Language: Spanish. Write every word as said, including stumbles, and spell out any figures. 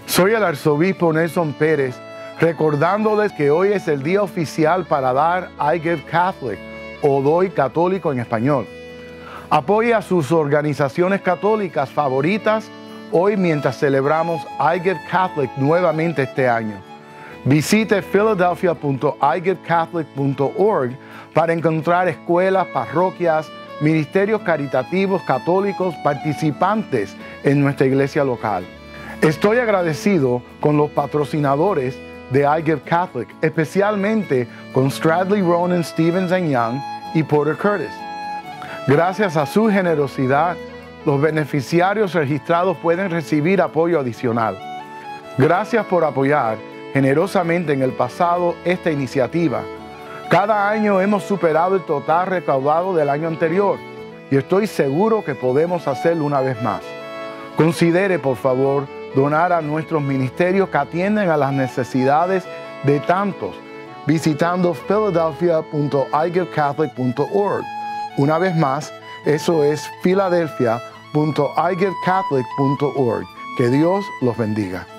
Soy el arzobispo Nelson Pérez, recordándoles que hoy es el día oficial para dar I Give Catholic o Doy Católico en español. Apoye a sus organizaciones católicas favoritas hoy mientras celebramos I Give Catholic nuevamente este año. Visite philadelphia punto i give catholic punto org para encontrar escuelas, parroquias, ministerios caritativos católicos participantes en nuestra iglesia local. Estoy agradecido con los patrocinadores de I Give Catholic, especialmente con Stradley Ronan Stevens and Young y Porter Curtis. Gracias a su generosidad, los beneficiarios registrados pueden recibir apoyo adicional. Gracias por apoyar generosamente en el pasado esta iniciativa. Cada año hemos superado el total recaudado del año anterior y estoy seguro que podemos hacerlo una vez más. Considere, por favor, donar a nuestros ministerios que atienden a las necesidades de tantos, visitando philadelphia punto i give catholic punto org. Una vez más, eso es philadelphia punto i give catholic punto org. Que Dios los bendiga.